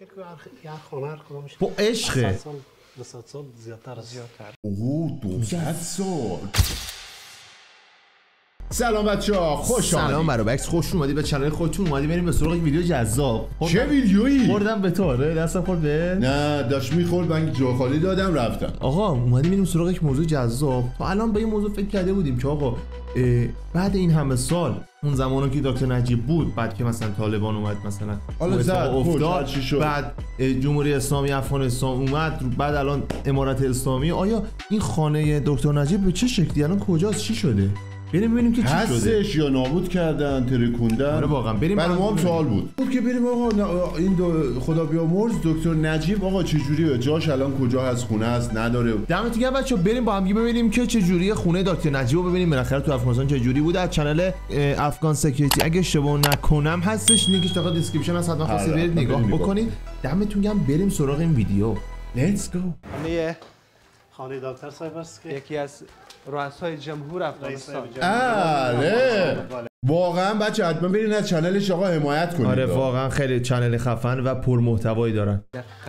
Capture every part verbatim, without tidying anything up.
فکر کنم هر خانه هر کدوم میشه با عشق دویست سال زیادتر از زیادتر. اوه دویست سال. سلام بچه‌ها، خوش آمدید. سلام برابکس، خوش اومدید به کانال خودتون. اومدیم بریم به سراغ ویدیو جذاب. چه ویدیویی؟ خوردم به تو. آره دستم خورد به؟ نه داشت میخورد، من جا خالی دادم رفتم. آقا اومدیم بریم سراغ یک موضوع جذاب. تا الان به این موضوع فکر کرده بودیم که آقا بعد این همه سال، اون زمانی که دکتر نجیب بود، بعد که مثلا طالبان اومد مثلا حالا زد افتاد، بعد جمهوری اسلامی افغانستان اومد، بعد الان امارت اسلامی، آیا این خانه دکتر نجیب به چه شکلی الان کجاست، چی شده؟ بریم ببینیم که چی شده. هستش یا نابود کردن، ترکوندن. آره واقعا بریم. برای ما هم سوال بود. بود که بریم آقا این دو خدا بیامرز دکتر نجیب آقا چه جوریه؟ جاش الان کجا هست؟ خونه است نداره؟ دمتون گرم بچه‌ها، بریم با هم ببینیم که چه جوریه خونه دکتر نجیب رو ببینیم بالاخره تو افغانستان چه جوری بوده. از کانال افغان سکیوریتی اگه اشتباه نکنم هستش، لینکش تو دیسکریپشن هست، حتما خواستید برید نگاه بکنید. دمتون گرم، بریم سراغ این ویدیو. لیتس گو. خانه خانه دکتر صاحب است که یکی از رؤسای جمهور افغانستان. آره واقعا بچه حتما برین از چنلش آقا حمایت کنید. آره واقعا خیلی چنل خفن و پر محتوایی دارن.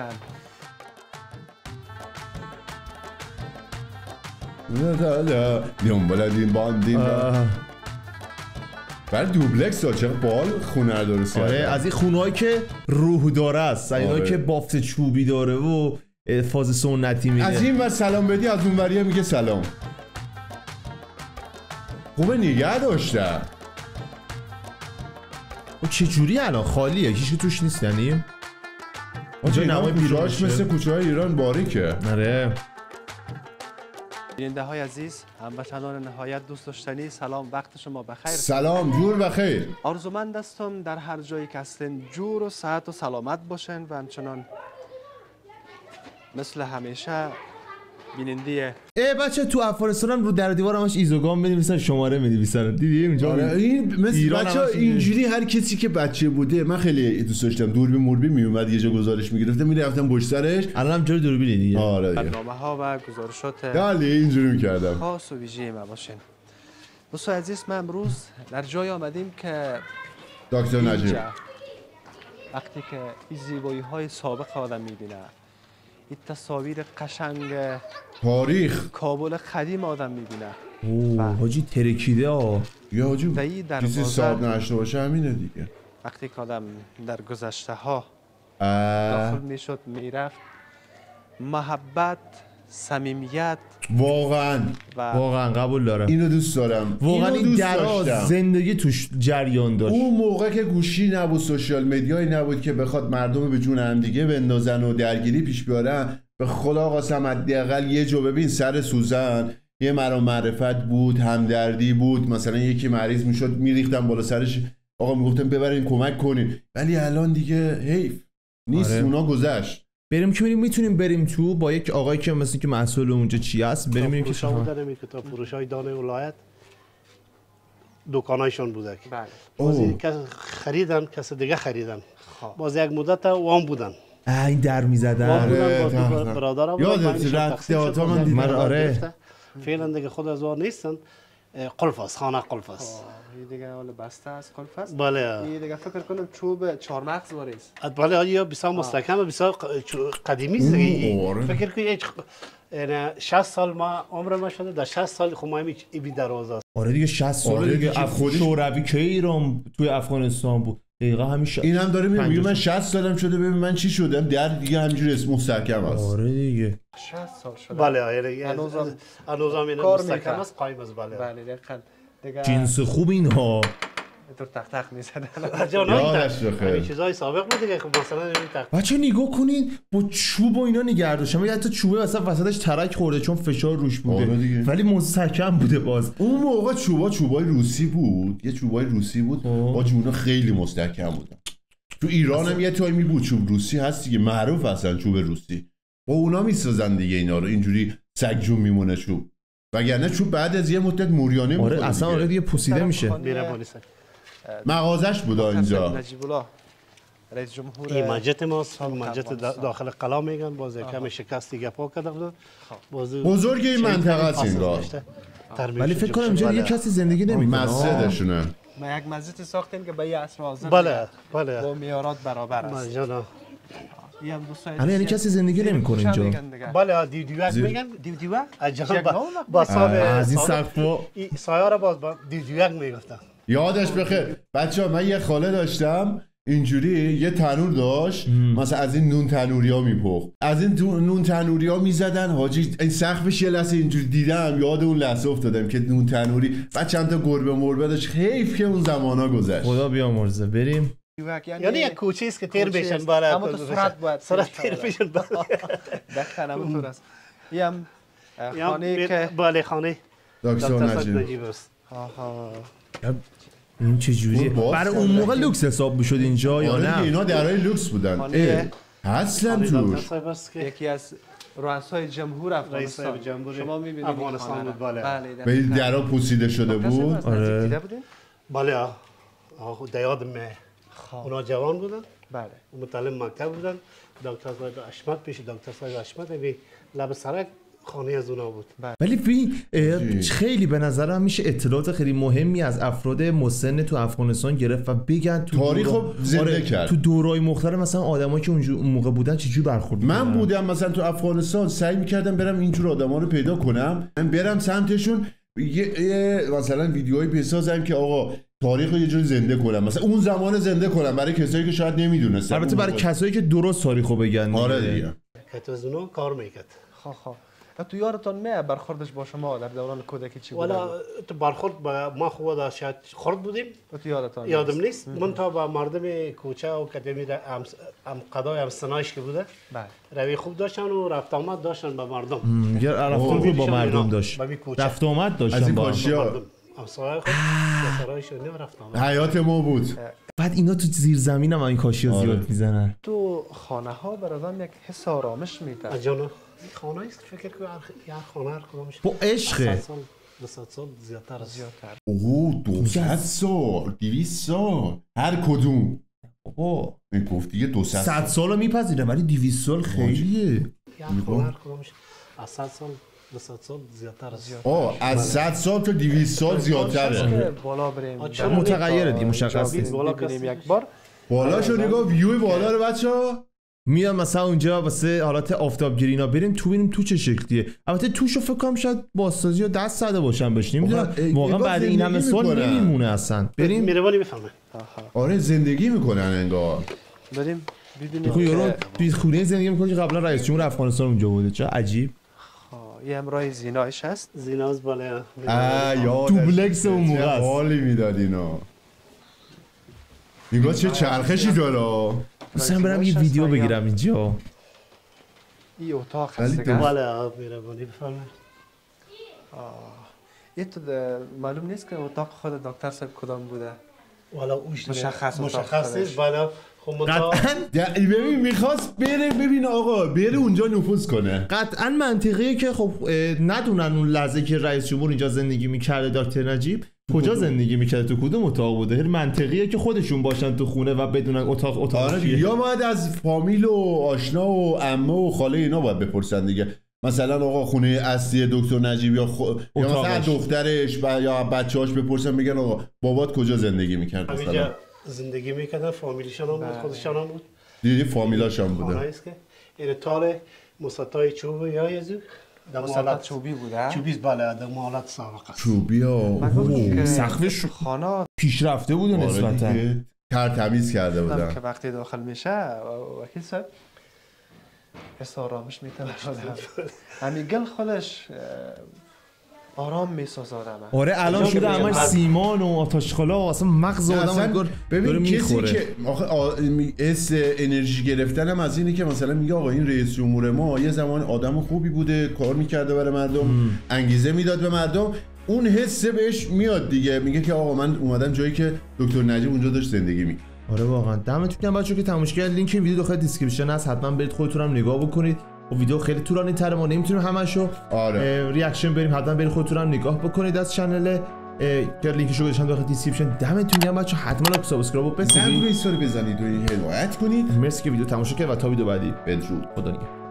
دنبالدین باندین برای دوبلکس ها چقدر بال خونه درست کرده. آره از این خونه هایی که روح داره است، اینایی که بافت چوبی داره و فاز سنتی میده. از این ور سلام بدی، از اون وریا میگه سلام. خوبه نگه داشته. و چه جوری الان خالیه؟ هیچ توش نیست یعنی؟ اینجا نمای بیراش مثل کوچه های ایران باریکه. آره. بیننده های عزیز، هموطنان نهایت دوست داشتنی، سلام، وقت شما بخیر. سلام، جور بخیر. آرزومند هستم در هر جایی که هستین جور و صحت و سلامت باشین و همچنان مثل همیشه بیننده. ای بچه تو افغانستان هم رو در دیوار همش ایزوگام بنویسن، شماره می‌نویسن. دیدی اینجا؟ آره این مثل بچه‌ها اینجوری هر کسی که بچه بوده، من خیلی دوست داشتم دوربین موربین میومد یه جا گزارش میگرفتم میرفتم پشت سرش. الان هم جوری دوربینی دیگه. آره برنامه‌ها و گزارشات بله اینجوری می‌کردم. خاص و ویژه ما باشین. دوستان عزیز، ما امروز در جای آمدیم که دکتر نجیب وقتی که این زیبایی‌های سابق آدم می‌بینه، این تصاویر قشنگ تاریخ کابل قدیم آدم می‌بینه. اوه حاجی ترکیده ها. یا حاجی در کسی صاحب نشته باشه همینه دیگه. وقتی که آدم در گذشته ها داخل میشد میرفت، محبت، صمیمیت واقعا واقعا قبول دارم، اینو دوست دارم. واقعا این دراز زندگی توش جریان داشت. اون موقع که گوشی نبود، سوشال مدیایی نبود که بخواد مردم به جون هم دیگه بندازن و درگیری پیش بیارن، به خدا قسم حداقل یه جو ببین سر سوزن یه مرام معرفت بود، همدردی بود. مثلا یکی مریض میشد میریختن بالا سرش، آقا میگفتن ببرین کمک کنین. ولی الان دیگه حیف نیست. آره. اونا گذشت. بریم که میتونیم بریم تو با یک آقایی که مثل که مسئول اونجا چی هست، بریم بریم که شما داریم که تا فروشای دانه ولایت دکانایشون بوده. بله. بازی کس خریدن، کس دیگه خریدن. باز یک مدت وام بودن. این در میزدن. آره برادرم یادت رفته آتا من دیدم. آره فعلا دیگه خود از وار نیستن. قلف است، خانه قلف است. این دیگه حالا بسته است، قلف است. بله. این دیگه فکر کنم چوب چهار مغز واریست. بله آیا بسیار مستحکم، بسیار قدیمی است دیگه. فکر کنید یعنی شصت سال ما عمر شده، در شصت سال خب ما این بی دروازه است. آره دیگه شصت سال دیگه. خودش شوروی که ایران توی افغانستان بود. دقیقاً همیشه این هم داره میگه من شصت سالم شده، ببین من چی شدم، در دیگه همینجوری اسم مستحکم است. آره دیگه شصت سال شده. بله یعنی هنوزم هنوزم این مستحکم است، قایم است. بله بله دقیقاً دیگه جنس خوب اینها تو تق تق میزدن. یادش بخیر. این چیزای سابق بود دیگه. خب مثلا این تق بچه نگاه کنید با چوب و اینا نگه داشتن، میگه حتی چوبه وسط وسطش ترک خورده چون فشار روش بوده، ولی مستحکم بوده. باز اون موقع چوبا چوبای روسی بود، یه چوبای روسی بود با جونا خیلی مستحکم بودن. تو ایران هم یه تایمی بود چوب روسی هست دیگه، معروف هستن چوب روسی، با اونا میسازن دیگه اینا رو، اینجوری سگجون میمونه چوب، وگرنه چوب بعد از یه مدت موریانه میکنه. آره اصلا آره دیگه پوسیده میشه. مغازش بود اینجا. نجیب الله رئیس جمهور این مسجد ماست، مسجد داخل قلا میگن. باز کم شکستی گپا کرده بود. بزرگ این منطقه است انگار. ولی فکر کنم اینجا یه کسی زندگی نمیکنه. مسجدشونه. ما یک مسجد ساختیم که به یه عصر حاضر بله بله با معیارات برابر است. یه هم دو سایت الان یعنی کسی زندگی نمیکنه اینجا؟ بله دیو دیوک میگن دیو دیوک اجازه با صاحب از این سقفا سایه را باز با دیو دیوک میگفتن. یادش بخیر بچه ها. من یه خاله داشتم اینجوری یه تنور داشت مثلا از این نون تنوری ها میپخت، از این نون تنوری ها میزدن حاجی. این سقفش یه لحظه اینجوری دیدم یاد اون لحظه افتادم که نون تنوری و چند تا گربه مربه داشت. حیف که اون زمانا گذشت. خدا بیامرزه. بریم. یعنی یک کوچه است که تیر بشن بالا. اما تو سرعت باید سرعت تیر بشن بالا. دقیقاً همونطور است. یه هم خانه که بالا خانه دکتر نجیب است. آها. این چه جوریه؟ برای اون موقع لوکس حساب میشد اینجا یا نه؟ اینا درای لوکس بودن. اصلا توش یکی از رؤسای جمهور افغانستان. شما می‌بینید افغانستان بود بالا. به درا پوسیده شده بود. آره. بالا. آخه دیادم اونا جوان بودن. بله. متعلم مکتب بودن. دکتر صاحب اشمت پیش دکتر صاحب اشمت به لب سرک خانه از اونا بود. ولی ببین خیلی به نظرم میشه اطلاعات خیلی مهمی از افراد مسن تو افغانستان گرفت و بگن تو تاریخو زنده آره کرد. تو دورای مختلف مثلا آدمایی که اونجا اون موقع بودن چجوری برخورد من بودم. بودم مثلا تو افغانستان سعی میکردم برم اینجور آدما رو پیدا کنم، من برم سمتشون یه مثلا ویدیوهایی بسازم که آقا تاریخ رو یه جوری زنده کنم، مثلا اون زمان زنده کنم برای کسایی که شاید نمیدونستن. البته برای کسایی که درست تاریخو بگن. آره دیگه. که از اونا کار میکرد. خب خب تو یادتون میاد برخوردش با شما در دوران کودکی چی بود؟ والا تو برخورد با ما خوب دا شاید خرد بودیم. تو یادتون یادم نیست. من تا با مردم کوچه و کدمی ام ام قضای ام سنایش که بوده. بله. روی خوب داشتن و رفت آمد داشتن با مردم. یه رفت آمد با مردم داشت. رفت آمد داشتن با مردم. همسایه خود سرایشون رفت آمد. حیات ما بود. بعد اینا تو زیر زمین هم این کاشی‌ها زیاد میزنن. تو خانه ها بر آدم یک حس آرامش میده. جانا خانه است فکر کنم هر خانه هر کدامش با عشق دویست سال زیادتر است. زیادتر. اوه دویست سال دویست سال هر کدوم. بابا این گفت دیگه دویست صد سالو میپذیره ولی دویست سال خیلیه. هر خانه هر کدامش از صد سال دویست سال زیادتر است. آه از صد سال تا دویست سال زیادتره. بالا بریم. متغیره دی مشخص نیست. بالا بریم یک بار. بالاشو نگاه ویو بالا رو بچه‌ها. میام مثلا اونجا واسه حالت آفتابگیری اینا بریم تو ببینیم تو چه شکلیه. البته توشو فکر کنم شاید بازسازی یا دست زده باشن بهش نمیدونم واقعا بعد این همه سال نمیمونه اصلا. بریم میروانی بفهمه. آره زندگی میکنن انگار. بریم ببینیم. خب یارو توی خونه زندگی میکنه که قبلا رئیس جمهور افغانستان اونجا بوده. چه عجیب. یه امرای زینایش هست. زیناز بالا. آ دوبلکس اون موقع است. حالی میداد اینا. نگاه چه چرخشی داره. مثلا برم یه ویدیو بگیرم اینجا. این اتاق هست دیگه. بالا میروانی بفهمه. یه تو معلوم نیست که اتاق خود دکتر صاحب کدام بوده. والا اوش مشخص مشخص نیست. بالا قطعاً ببین میخواست بره ببین آقا بره اونجا نفوذ کنه. قطعاً منطقیه که خب ندونن اون لحظه که رئیس جمهور اینجا زندگی میکرده دکتر نجیب کجا زندگی میکرده تو کدوم اتاق بوده. هر منطقیه که خودشون باشن تو خونه و بدونن اتاق اتاق آره چیه. یا باید از فامیل و آشنا و عمه و خاله اینا باید بپرسن دیگه. مثلا آقا خونه اصلی دکتر نجیب یا خو... یا مثلا دخترش و یا بچه‌هاش بپرسن میگن آقا بابات کجا زندگی میکرد مثلا زندگی میکردن فامیلیشون هم بود خودشون هم بود دیدی فامیلاشون بوده. خانه است که این تال مسطای چوبی یا یزو مسطح چوبی بوده. چوبی بالا در حالت سابق است. چوبی ها سقفش خانه پیشرفته بود نسبتا. تر تمیز کرده بودن. که وقتی داخل میشه وکیل صاحب حس آرامش میتونه همین گل خودش آرام میسازه آدمه. آره الان شده همش سیمان و آتشخالا و اصلا مغز آدم انگار ببین کسی که آخه اس انرژی گرفتن هم از اینه که مثلا میگه آقا این رئیس جمهور ما یه زمان آدم خوبی بوده کار میکرده برای مردم ام. انگیزه میداد به مردم اون حسه بهش میاد دیگه میگه که آقا من اومدم جایی که دکتر نجیب اونجا داشت زندگی می‌کرد. آره واقعا دمتون گرم بچه‌ها که تماشا کردید. لینک این ویدیو داخل دیسکریپشن هست حتما برید خودتون هم نگاه بکنید. و ویدیو خیلی طولانی تره ما نمیتونیم همشو آره. ریاکشن بریم حتما برید خودتون هم نگاه بکنید از کانال که لینکشو گذاشتم داخل دیسکریپشن. دمتون گرم بچه‌ها حتما لایک سابسکرایب بزنید. زنگ رو استوری بزنید و حمایت کنید. مرسی که ویدیو تماشا کردید و تا ویدیو بعدی بدرود. خدا نگهدار.